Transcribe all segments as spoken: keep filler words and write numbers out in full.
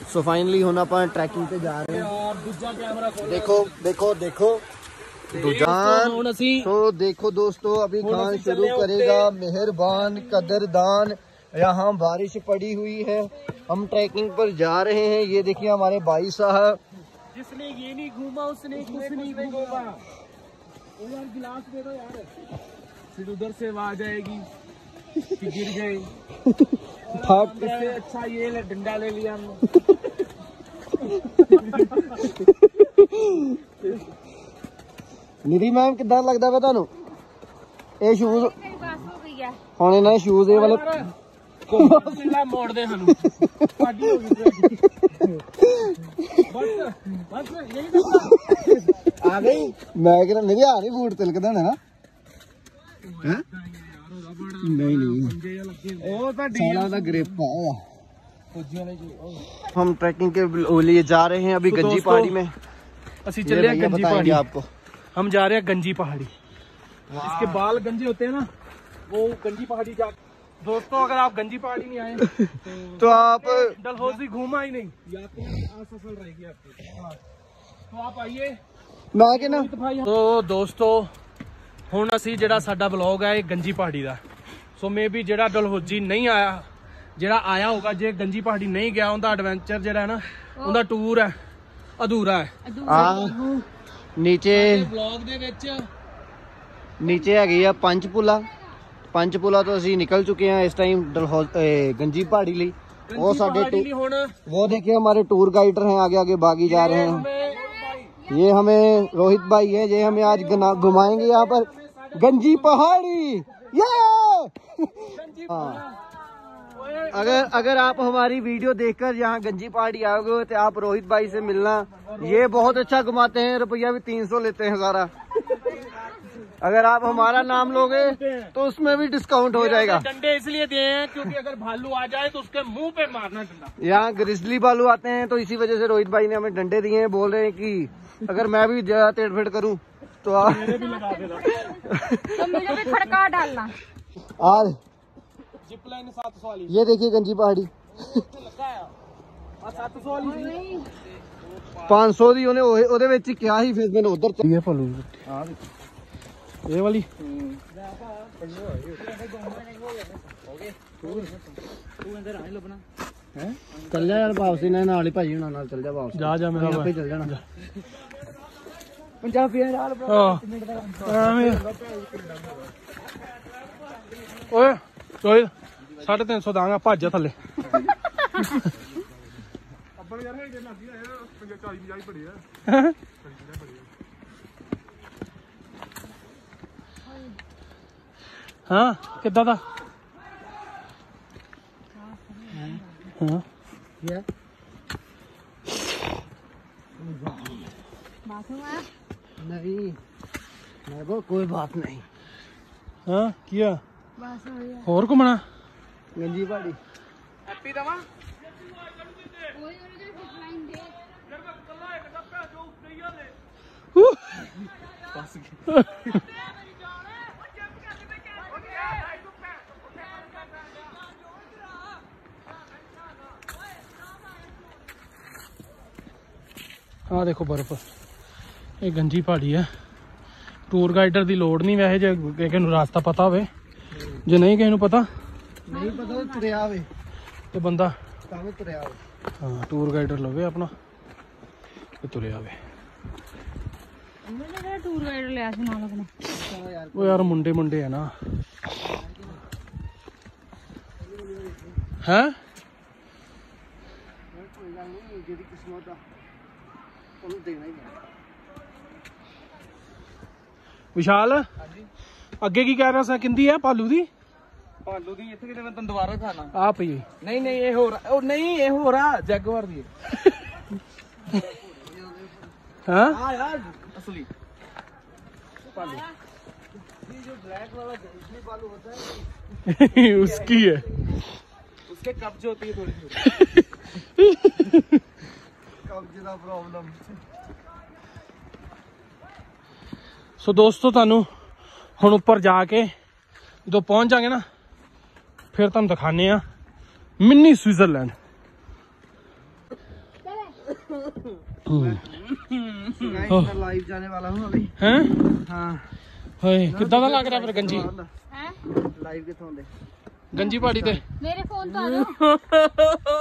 So finally हुण आपां trekking पे जा रहे हैं। देखो देखो देखो दुजान। तो देखो दोस्तों अभी खान शुरू करेगा। मेहरबान कदरदान, यहाँ बारिश पड़ी हुई है, हम ट्रैकिंग पर जा रहे हैं। ये देखिए हमारे भाई साहब। जिसने ये नहीं घूमा उसने कुछ नहीं घूमा। यार गिलास दे दो यार, फिर उधर से आ जाएगी कि गिर गए। इससे अच्छा ये ले डंडा ले लिया हमने। निधि मैम कितना लगता है तुहानू ये शूज? हुण इन्हां शूज ये वाले मोड़ दे सानू। आ गई। मैं कहना निधि आ नहीं बूट तिलकदे होणे ना? नहीं नहीं साला दा ग्रिप आ। हम ट्रैकिंग के लिए जा रहे हैं अभी गंजी पहाड़ी में। असि चले गंजी पहाड़ी आपको। हम जा रहे हैं गंजी पहाड़ी। इसके बाल गंजे होते हैं ना, वो गंजी पहाड़ी जा। दोस्तों अगर आप गंजी पहाड़ी नहीं आए तो, तो आप डलहौजी घूमा ही नहीं, यात्रा असफल रहेगी आपकी। तो आप आइए। मैं कहना तो दोस्तों हुण असी जिहड़ा साडा व्लॉग है गंजी पहाड़ी दा। सो मे बी जिहड़ा डलहौजी नहीं आया, जिहड़ा आया होगा, जे गंजी पहाड़ी नहीं गया, उनका एडवेंचर जिहड़ा है ना, उनका टूर है अधूरा है। आ, नीचे व्लॉग दे विच नीचे हैगी आ पंचपुला। पंचपुला तो असी निकल चुके हैं इस टाइम डलहौजी गंजी पहाड़ी ली। वो साडे वो देखिए हमारे टूर गाइडर हैं, आगे आगे बागी जा रहे हैं। ये हमें रोहित भाई है, ये हमें आज घुमाएंगे यहाँ पर गंजी पहाड़ी। ये हाँ, अगर अगर आप हमारी वीडियो देखकर यहाँ गंजी पहाड़ी आओगे तो आप रोहित भाई से मिलना। ये बहुत अच्छा घुमाते हैं, रुपया भी तीन सौ लेते हैं सारा। अगर आप हमारा नाम लोगे तो उसमें भी डिस्काउंट हो जाएगा। डंडे इसलिए दिए हैं क्योंकि अगर भालू आ जाए तो उसके मुंह पे मारना डंडा। यहाँ ग्रिजली भालू आते हैं तो इसी वजह से रोहित भाई ने हमें डंडे दिए हैं। बोल रहे हैं कि अगर मैं भी ज्यादा तेड़-फेड़ करूँ तो आप मेरे भी लगा देना। तो मुझे भी खड़का डालना। आज जिप लाइन सात सौ वाली, ये देखिए गंजी पहाड़ी सात सौ वाली पांच सौ दी उन्हें ओदे विच क्या ही फिर मैंने उधर ये फलू ये वाली चल जा यार वापसी ने नाल ही भाई हुणां नाल चल जा वापस। जा जा मेरा भाई चल जाना पंजाबी नाल। ओए ओए साढ़े तीन सौ दांगा भज थले। हाँ किदा दा हाँ क्या नहीं मैं वो कोई बात नहीं। हाँ किया होर घूमना गंजी पहाड़ी। हैप्पी दवा हाँ देखो बर्फ। ये गंजी पहाड़ी है। टूर गाइडर की लोड़ नहीं वैसे जो किसी को रास्ता पता हो, जो नहीं किसी को पता नहीं पता तो तुरया आवे तो बंदा तुरया आवे। हाँ टूर गाइडर लवे अपना तो तुरे आवे। टूर गाइडर लिया सी नाल अपना। वो यार मुंडे मुंडे है ना हैं। विशाल अगे की कह रहा सा किंदी है भालू दी? भालू दी इत्थे किते मैं तैनूं दोबारा खाना। आप ही नहीं नहीं ये हो रहा, ओ नहीं ये हो रहा जगवार दी। हां हां यार असली भालू ये जो ब्लैक वाला असली भालू होता है उसकी है, उसके कब्ज होती है थोड़ी थोड़ी कब्ज दा प्रॉब्लम। सो दोस्तों तुहानू हुण उपर जाके जो पहुंच जाएंगे ना फिर तुम दिखाने मिनी स्विट्जरलैंड। ਲਾਈਵ ਜਾਣੇ ਵਾਲਾ ਹੂੰ ਅਭੀ हैं ਹਾਂ हाय कितना दा लग रहा फिर गंजी हैं ਲਾਈਵ ਕਿੱਥੋਂ ਦੇ गंजी पहाड़ी ते मेरे फोन तो आ जाओ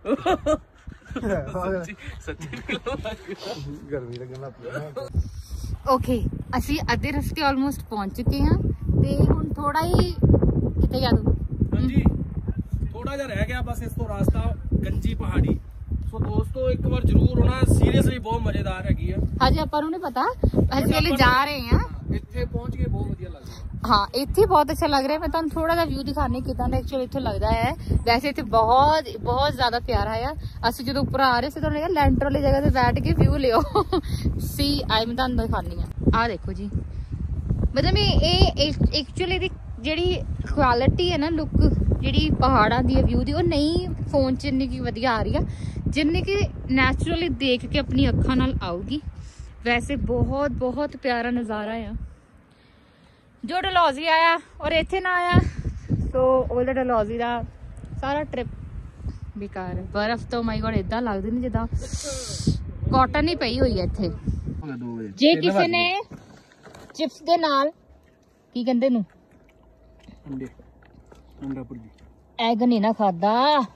ਗਰਮੀ ਲੱਗਣ ਲੱਗ ਪਈ ਓਕੇ ਅਸੀਂ ਅੱਧੇ ਰਸਤੇ ਆਲਮੋਸਟ ਪਹੁੰਚ ਚੁੱਕੇ ਹਾਂ ਤੇ ਹੁਣ ਥੋੜਾ ਹੀ ਕਿੱਥੇ ਜਾ ਤੂੰ ਹਾਂਜੀ ਥੋੜਾ ਜਿਹਾ ਰਹਿ ਗਿਆ ਬਸ ਇਸ ਤੋਂ ਰਾਸਤਾ ਗੰਜੀ ਪਹਾੜੀ ਸੋ ਦੋਸਤੋ ਇੱਕ ਵਾਰ ਜ਼ਰੂਰ ਹੋਣਾ ਸੀਰੀਅਸਲੀ ਬਹੁਤ ਮਜ਼ੇਦਾਰ ਹੈਗੀ ਆ ਹਜੇ ਆਪਾਂ ਨੂੰ ਨਹੀਂ ਪਤਾ ਅਸੀਂ ਹਲੇ ਜਾ ਰਹੇ ਹਾਂ ਇੱਥੇ ਪਹੁੰਚ ਕੇ ਬਹੁਤ ਵਧੀਆ ਲੱਗ ਰਿਹਾ ਹਾਂ ਇੱਥੇ ਬਹੁਤ ਅੱਛਾ ਲੱਗ ਰਿਹਾ ਮੈਂ ਤੁਹਾਨੂੰ ਥੋੜਾ ਜਿਹਾ ਵਿਊ ਦਿਖਾਣੇ ਕਿਦਾਂ ਦਾ ਐਕਚੁਅਲੀ ਇੱਥੇ ਲੱਗਦਾ ਹੈ ਵੈਸੇ ਇੱਥੇ ਬਹੁਤ ਬਹੁਤ ਜ਼ਿਆਦਾ ਪਿਆਰਾ ਆ ਅਸੀਂ ਜਦੋਂ ਉੱਪਰ ਆ ਰਹੇ ਸੀ ਤੁਹਾਨੂੰ ਲੱਗਾ ਲੈਂਟਰ ਵਾਲੀ ਜਗ੍ਹਾ ਤੇ ਬੈਠ ਕੇ ਵਿਊ ਲਿਓ ਸੀ ਆਈ ਮੈਂ ਤੁਹਾਨੂੰ ਦਿਖਾਣੀ ਆ ਆ ਦੇਖੋ ਜੀ ਮਤਲਬ ਇਹ ਐਕਚੁਅਲੀ ਦੀ ਜਿਹੜੀ ਕੁਆਲਿਟੀ ਹੈ ਨਾ ਲੁੱਕ ਜਿਹੜੀ ਪਹਾੜਾਂ ਦੀ ਵਿਊ ਦੀ ਉਹ ਨਹੀਂ ਫੋਨ 'ਚ ਇੰਨੀ ਕੀ ਵਧੀਆ ਆ ਰਹੀ ਆ ਜਿੰਨੀ ਕਿ ਨੈਚੁਰਲੀ ਦੇਖ ਕੇ ਆਪਣੀ ਅੱਖਾਂ ਨਾਲ ਆਊਗੀ ਵੈਸੇ ਬਹੁਤ ਬਹੁਤ ਪਿਆਰਾ ਨਜ਼ਾਰਾ ਆ ਜੋ ਡਲਹੌਜ਼ੀ ਆਇਆ ਔਰ ਇੱਥੇ ਨਾ ਆਇਆ ਸੋ ਉਹਦਾ ਡਲਹੌਜ਼ੀ ਦਾ ਸਾਰਾ ਟ੍ਰਿਪ ਬੇਕਾਰ ਹੈ ਬਰਫ਼ ਤੋਂ ਮਾਈ ਗॉड ਇਦਾਂ ਲੱਗਦੀ ਨਹੀਂ ਜਿੱਦਾਂ ਕਾਟਨ ਹੀ ਪਈ ਹੋਈ ਹੈ ਇੱਥੇ ਜੇ ਕਿਸੇ ਨੇ ਚਿਪਸ ਦੇ ਨਾਲ ਕੀ ਕਹਿੰਦੇ ਨੂੰ ਅੰਡੇ ਅੰਡਾ ਪੁਰਜੀ ਐਗ ਨਹੀਂ ਨਾ ਖਾਦਾ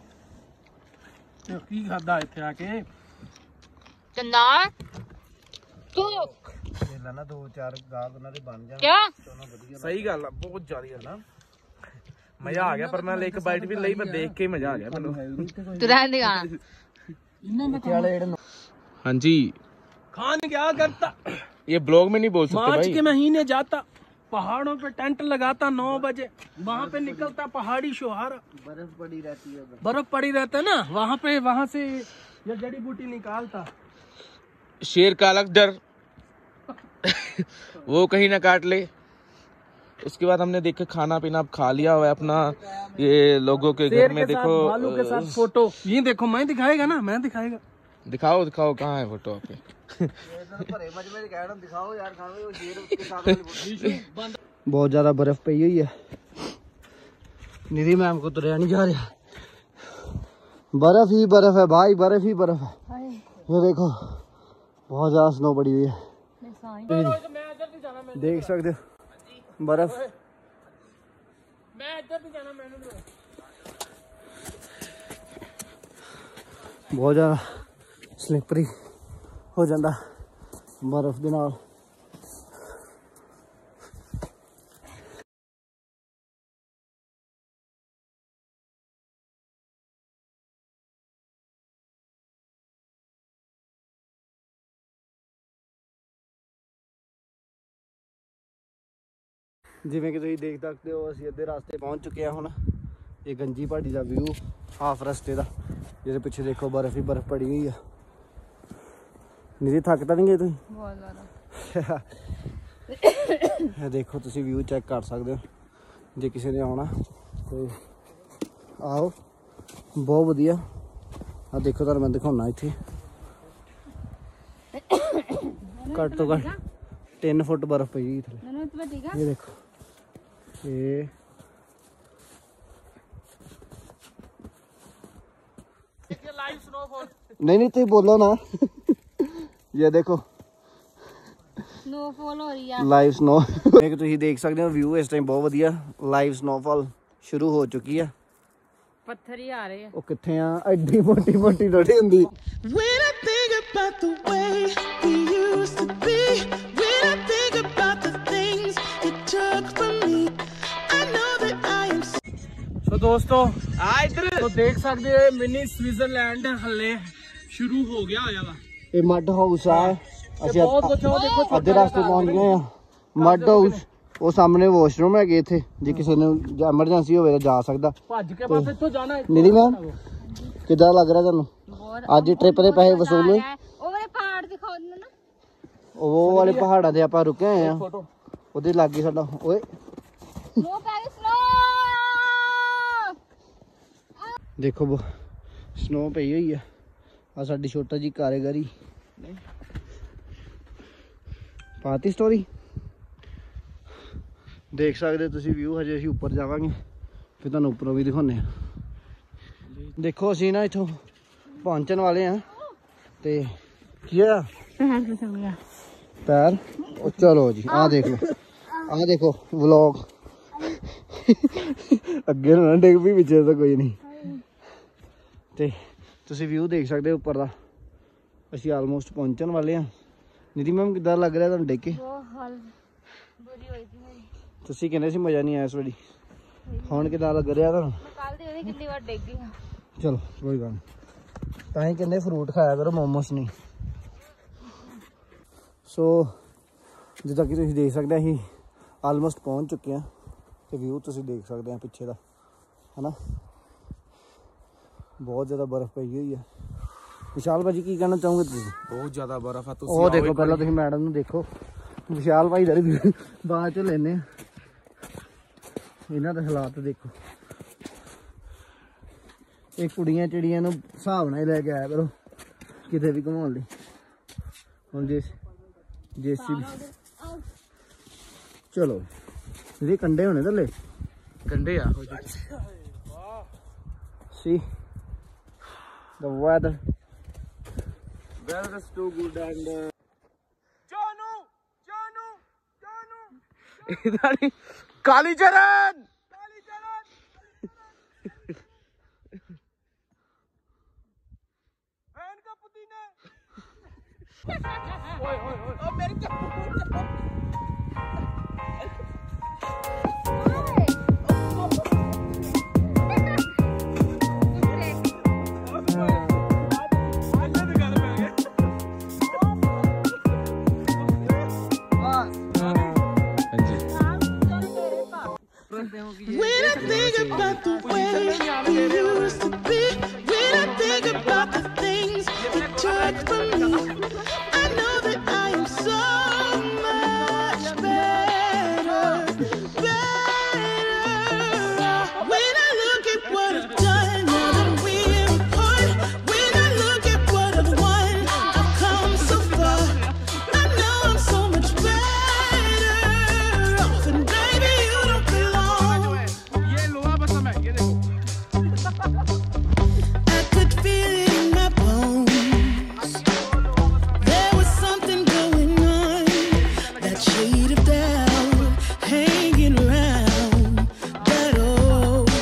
ਕੀ ਖਾਦਾ ਇੱਥੇ ਆ ਕੇ ਚੰਦਾ ਤੂੰ ਲੈ ਨਾ ਦੋ ਚਾਰ ਗਾਹਕ ਉਹਨਾਂ ਦੇ ਬਣ ਜਾਣ ਕਿਆ ਸਹੀ ਗੱਲ ਆ ਬਹੁਤ ਜ਼ਿਆਦਾ ਨਾ ਮਜ਼ਾ ਆ ਗਿਆ ਪਰ ਮੈਂ ਇੱਕ ਬਾਈਟ ਵੀ ਲਈ ਪਰ ਦੇਖ ਕੇ ਮਜ਼ਾ ਆ ਗਿਆ ਮੈਨੂੰ ਤੂੰ ਰਹਿਣ ਦੇ ਗਾਣਾ हाँ जी खान क्या करता ये ब्लॉग में नहीं बोल सकते मार्च भाई। के महीने जाता पहाड़ों पे टेंट लगाता नौ बजे वहाँ पे निकलता पहाड़ी शोहारा बर्फ पड़ी रहती है बर्फ पड़ी रहता है ना वहाँ पे वहाँ से ये जड़ी बूटी निकालता शेर का अलग डर वो कहीं ना काट ले। उसके बाद हमने देखा खाना पीना खा लिया हुआ है अपना ये लोगों के घर में देखो भालू के साथ फोटो ये देखो मैं दिखाएगा ना मैं दिखाएगा दिखाओ दिखाओ कहाँ है फोटो पे बहुत ज्यादा बर्फ पई हुई है निधि मैम को तुरया नहीं जा रहा बर्फ ही बर्फ है भाई बर्फ ही बर्फ है ये देखो बहुत ज्यादा स्नो पड़ी हुई है देख सकते हो बर्फ बहुत ज्यादा स्लिपरी हो जाता बर्फ के नाल जिवें कि तुसीं देख सकते हो असीं अद्धे रास्ते पहुंच चुके हैं हुण ये गंजी पहाड़ी का व्यू हाफ रस्ते का जिहदे पिछे देखो बर्फ ही बर्फ पड़ी हुई है निधि थक तो नहीं गए तुसीं ਬਹੁਤ ਜ਼ਿਆਦਾ देखो तुसीं व्यू चेक कर सकते हो जे किसी ने आना तो आओ बहुत वधिया आ देखो तुहानूं मैं दिखाउणा इत्थे घट तो घट तीन फुट बर्फ पई हुई थल्ले ਮੈਨੂੰ ਤਾਂ ਠੀਕ ਆ ये देखो ये लाइव स्नोफॉल नहीं नहीं तुम बोलो ना ये देखो ਸਨੋਫਾਲ ਹੋ ਰਹੀ ਆ लाइव स्नो एक तुम देख सकते हो व्यू इस टाइम बहुत वधिया लाइव स्नोफॉल शुरू हो चुकी है ਪੱਥਰ ਹੀ ਆ ਰਹੇ ਆ ਉਹ ਕਿੱਥੇ ਆ ਐਡੀ ਮੋਟੀ ਮੋਟੀ ਥੋੜੀ ਹੁੰਦੀ When I think about the way we used to be, when I think about the things you took from me, I know that I am ਸੋ ਦੋਸਤੋ ਆ ਇਧਰ ਤੋਂ ਦੇਖ ਸਕਦੇ ਹੋ ਮਿਨੀ ਸਵਿਟਜ਼ਰਲੈਂਡ ਹੱਲੇ ਸ਼ੁਰੂ ਹੋ ਗਿਆ ਹੋਇਆ ਵਾ ਇਹ ਮੱਡ ਹਾਊਸ ਆ ਅਸੀਂ ਬਹੁਤ ਕੁਝ ਉਹ ਦੇਖੋ ਅੱਧੇ ਰਸਤੇ ਪਹੁੰਚ ਗਏ ਆ ਮੱਡ ਹਾਊਸ ਉਹ ਸਾਹਮਣੇ ਵਾਸ਼ਰੂਮ ਹੈਗੇ ਇੱਥੇ ਜੇ ਕਿਸੇ ਨੂੰ ਐਮਰਜੈਂਸੀ ਹੋਵੇ ਤਾਂ ਜਾ ਸਕਦਾ ਭੱਜ ਕੇ ਬਸ ਇੱਥੋਂ ਜਾਣਾ ਨਿਧੀ ਮੈਮ ਕਿੱਦਾਂ ਲੱਗ ਰਿਹਾ ਤੁਹਾਨੂੰ ਅੱਜ ਟ੍ਰਿਪ ਦੇ ਪੈਸੇ ਵਸੂਲ ਹੋਏ ਉਹ ਵਾਲੇ ਪਹਾੜ ਦਿਖਾਓ ਨਾ ਉਹ ਵਾਲੇ ਪਹਾੜਾਂ ਤੇ ਆਪਾਂ ਰੁਕੇ ਹੋਏ ਆ ਉਹਦੇ ਲਾਗੇ ਸਾਡਾ ਓਏ ਸਲੋ ਪੈ ਗਈ ਸਲੋ ਦੇਖੋ ਸਨੋ ਪਈ ਹੋਈ ਆ ਆ ਸਾਡੀ ਛੋਟਾ ਜੀ ਕਾਰੀਗਰੀ ਪਾਤੀ ਸਟੋਰੀ ਦੇਖ ਸਕਦੇ ਤੁਸੀਂ ਵਿਊ ਹਜੇ ਅਸੀਂ ਉੱਪਰ ਜਾਵਾਂਗੇ ਫਿਰ ਤੁਹਾਨੂੰ ਉੱਪਰੋਂ ਵੀ ਦਿਖਾਉਂਦੇ ਆ ਦੇਖੋ ਅਸੀਂ ਨਾ ਇੱਥੋਂ ਪਹੁੰਚਣ ਵਾਲੇ ਆ ਤੇ ਕੀ ਆ ਪੈਰ ਉਹ ਚਲੋ ਜੀ ਆਹ ਦੇਖ ਲਓ ਆਹ ਦੇਖੋ ਵਲੌਗ ਅੱਗੇ ਨਾ ਡਿੱਗ ਵੀ ਪਿੱਛੇ ਤਾਂ ਕੋਈ ਨਹੀਂ ਤੇ ਤੁਸੀਂ ਵਿਊ ਦੇਖ ਸਕਦੇ ਹੋ ਉੱਪਰ ਦਾ ਅਸੀਂ ਆਲਮੋਸਟ ਪਹੁੰਚਣ ਵਾਲੇ ਆ ਨਿਧੀ ਮੈਮ ਕਿੱਦਾਂ ਲੱਗ ਰਿਹਾ ਤੁਹਾਨੂੰ ਡਿੱਗ ਕੇ ਤੁਸੀਂ ਕਹਿੰਦੇ ਸੀ ਮਜ਼ਾ ਨਹੀਂ ਆਇਆ ਇਸ ਵਾਰੀ ਹੁਣ ਕਿੱਦਾਂ ਲੱਗ ਰਿਹਾ ਤੁਹਾਨੂੰ ਕੱਲ ਦੀ ਉਹਦੀ ਕਿੰਨੀ ਵਾਰ ਡਿੱਗ ਗਈ ਆ ਚਲੋ ਕੋਈ ਗੱਲ ਨਹੀਂ ਤਾਂ ਹੀ ਕਹਿੰਦੇ ਫਰੂਟ ਖਾਇਆ ਕਰੋ ਮੋਮੋਸ ਨਹੀਂ ਸੋ ਜਿੱਦਾਂ ਕਿ ਤੁਸੀਂ ਦੇਖ ਸਕਦੇ ਅਸੀਂ ਆਲਮੋਸਟ ਪਹੁੰਚ ਚੁੱਕੇ ਹਾਂ ਤੇ ਵਿਊ ਤੁਸੀਂ ਦੇਖ ਸਕਦੇ ਆ ਪਿੱਛੇ ਦਾ ਹਨਾ ਬਹੁਤ ਜ਼ਿਆਦਾ ਬਰਫ਼ ਪਈ ਹੋਈ ਹੈ ਵਿਸ਼ਾਲ ਭਾਜੀ ਕੀ ਕਹਿਣਾ ਚਾਹੋਗੇ ਤੁਸੀਂ बहुत ज्यादा बर्फ है। ਉਹ ਦੇਖੋ ਪਹਿਲਾਂ ਤੁਸੀਂ ਮੈਡਮ ਨੂੰ ਦੇਖੋ ਵਿਸ਼ਾਲ ਭਾਈ ਦਾ ਵੀ ਬਾਅਦ ਚੋਂ ਲੈਨੇ ਆ ਇਹਨਾਂ ਦੇ ਹਾਲਾਤ ਦੇਖੋ ਇਹ ਕੁੜੀਆਂ ਚਿੜੀਆਂ ਨੂੰ ਹਿਸਾਬ ਨਾਲ ਹੀ ਲੈ ਕੇ ਆਇਆ ਕਰੋ ਕਿਤੇ ਵੀ ਘੁਮਾਉਣ ਲਈ ਹੁਣ ਜੇ ਜੇਸੀ ਚਲੋ ਇਹਦੇ ਕੰਡੇ ਹੋਣੇ ਥੱਲੇ कंडे आ ਸੀ the weather weather is too good and जानू जानू जानू इधर ही काली चरण काली चरण बहन का पुदीना ओए ओए ओए ओ मेरी क्या When I think about the way we used to be, when I think about the things you took from me, I know that I am so much better, better. When I look at what I've done, now that we're apart, when I look at what I've won, I've come so far. I know I'm so much better off, and baby, you don't belong. ये लोहा बस मैं ये देखो I could feel it in my bones. There was something going on, that shade of doubt hanging around that old.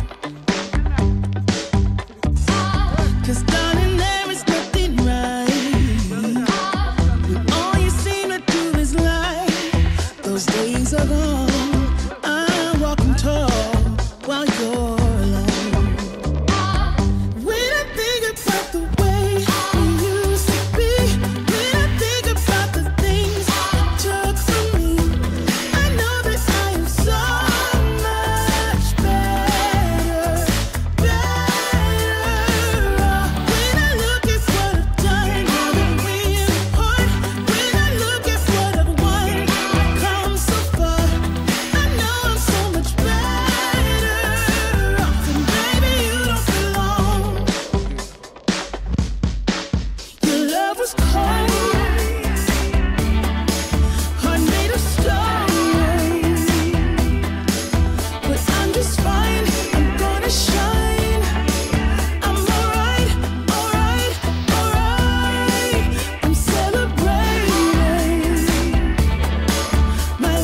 'Cause darling, there is nothing right when all you seem to do is lie. Those days are gone. I'm walking tall while you're alone. When I think about the way we used to be, when I think about the things you took from me, I know that I am so much better, better. When I look at what I've done, now that we're apart, when I look at what I've won, I've come so far. I know I'm so much better off, and baby, you don't belong. Your love was cold, heart made of stone, but I'm just fine. I'm gonna shine. I'm alright, alright, alright. I'm celebrating my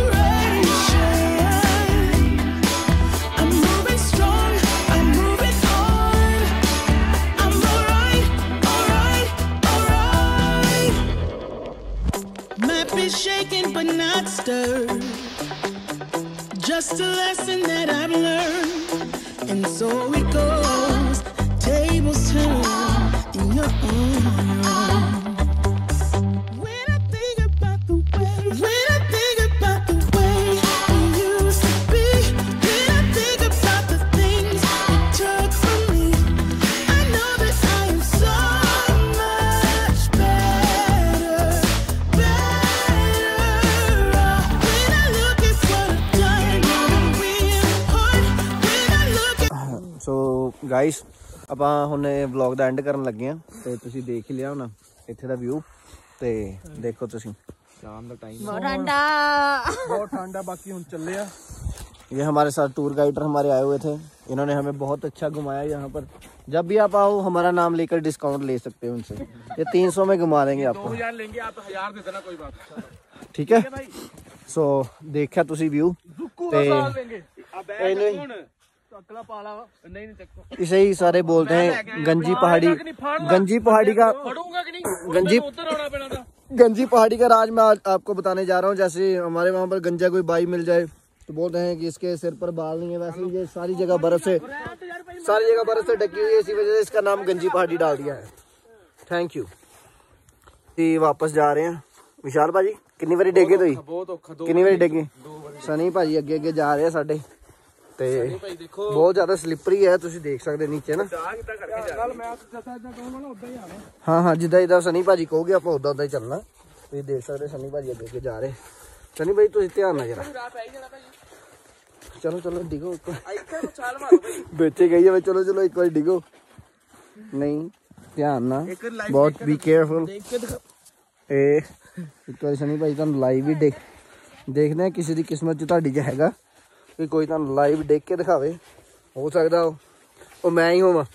liberation. I'm moving strong. I'm moving on. I'm alright, alright, alright. Might be shaken but not stirred. Just a lesson that I've learned. And so it goes. Tables turn in your own. When I think about the way, when I think about the way we used to be, when I think about the things you took from me, I know that I am so much better, better. When I look at what I've done, now that we're apart, when I look at so guys ਆਪਾਂ ਹੁਣ vlog the and ਕਰਨ ਲੱਗੇ ਆ ਤੇ ਤੁਸੀਂ ਦੇਖ ਹੀ ਲਿਆ ਹੁਣ ਇੱਥੇ ਦਾ ਵਿਊ ਤੇ ਦੇਖੋ ਤੁਸੀਂ शाम का टाइम ਠੰਡਾ बहुत ठंड है बाकी हम चले आ ये हमारे साथ टूर गाइडर हमारे आए हुए थे, इन्होंने हमें बहुत अच्छा घुमाया यहाँ पर। जब भी आप आओ हमारा नाम लेकर डिस्काउंट ले सकते हैं उनसे, ये तीन सौ में घुमा देंगे आपको। दो हजार लेंगे आप, हजार दे देना, कोई बात ठीक है। सो देखा तुसी व्यू ते इसे ही सारे बोलते हैं गंजी पहाड़ी। गंजी पहाड़ी का गंजी गंजी पहाड़ी का राज मैं आज आपको बताने जा रहा हूँ। जैसे हमारे वहाँ पर गंजा कोई बाई मिल जाए तो बोलते हैं कि इसके सिर पर बाल नहीं है, वैसे ये सारी जगह बर्फ से सारी जगह बर्फ से ढकी हुई है, इसी वजह से इसका नाम गंजी पहाड़ी डाल दिया है। Thank you. वापस जा रहे हैं विशाल भाजी, कितनी बारी डेगे तुम? कितनी बारी डेगे? सनी भाजी अगे अगे जा रहे हैं साडे ते बहुत ज्यादा स्लिपरी है, तुम देख सकते नीचे ना। हाँ हाँ जिदा जिदा सनी भाजी कहोगे आप उदा उदा ही चलना। तुम देख सकते सनी भाजी अगे अगे जा रहे। सनी भाई तुम ध्यान ना जरा, चलो चलो डिगो बेचे गई है। चलो चलो एक बार डिगो, नहीं ध्यान ना, बहुत बी केयरफुल। ए एक बार सनी भाई तुम लाइव ही देख देखना है किसी की किस्मत च तुहाडी च हैगा कि कोई तुहानू लाइव देख के दिखावे। हो सकदा ओ मैं ही होवां।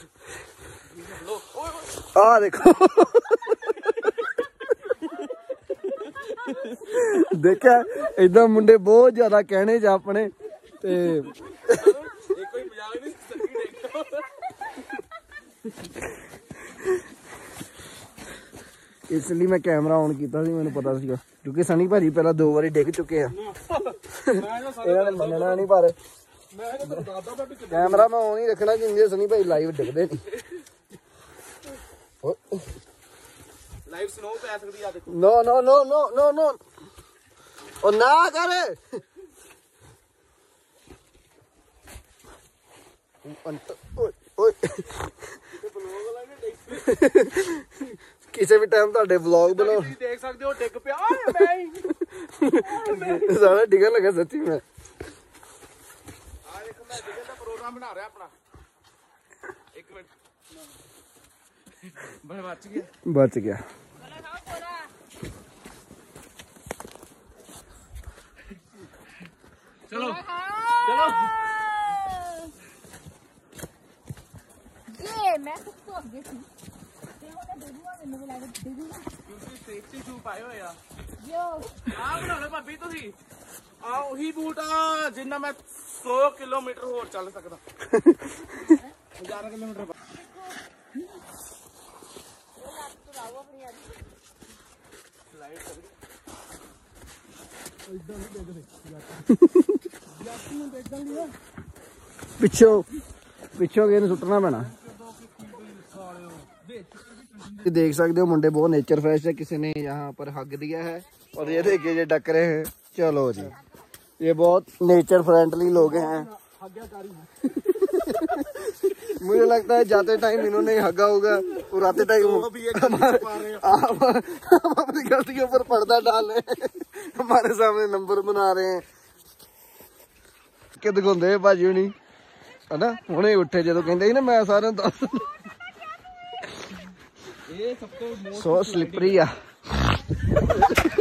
आ देखो देखा इदा मुंडे बहुत ज्यादा कहने च अपने ते इसलिए मैं कैमरा ऑन किया, मैंने पता सी क्योंकि सनी भाजी पहला दो बारी डिग चुके हैं। मनना नहीं पर कैमरा मैं ऑन ही रखना क्योंकि सनी भाई लाइव डिगदे नहीं। लाइव स्नो पै सकदी आ देखो। No no no no no no ओ ना कर किसी भी टाइम ਤੁਹਾਡੇ ਵਲੌਗ ਬਣਾਓ, देख सकते हो डिग पिया मैं ही सारा डिगन लगा सच्ची में। आ देखो मैं डिगन का प्रोग्राम बना रहा अपना। एक मिनट मैं बच गया बच गया। चलो चलो ये मैं खुद तो आगे थी ਤੇ ਉਹਨੇ ਦੇਖੂਗਾ ਮੈਨੂੰ ਵੀ ਲੱਗਦਾ ਦੇਖੂਗਾ ਕਿਉਂਕਿ ਸੇਫਟੀ ਸ਼ੂ ਪਾਏ ਹੋਏ ਆ। ਯੋ ਆ ਬਣਾ ਲਓ ਭਾਬੀ ਤੁਸੀਂ, ਆ ਉਹੀ ਬੂਟ ਆ ਜਿੰਨਾ ਮੈਂ ਸੌ ਕਿਲੋਮੀਟਰ ਹੋਰ ਚੱਲ ਸਕਦਾ। ਹਜ਼ਾਰ ਕਿਲੋਮੀਟਰ ਪਿੱਛੋਂ ਪਿੱਛੋਂ ਕਿਸੇ ਨੂੰ ਸੁੱਟਣਾ ਪੈਣਾ। देख सकते हो मुंडे बहुत नेचर फ्रेश है, किसी ने यहाँ पर हक दिया है और ये देखिए ये डक रहे हैं। चलो जी ये बहुत नेचर फ्रेंडली लोग हैं। मुझे लगता है जाते टाइम इन्होंने हगा होगा और आते टाइम आप अपनी गलतियों पर पर्दा डाल रहे हैं, हमारे सामने नंबर बना रहे हैं कि दिखाते भाजी हुणी है ना। हुणे उठे जो कहते ना मैं सारे दस सो स्लिपरी आ।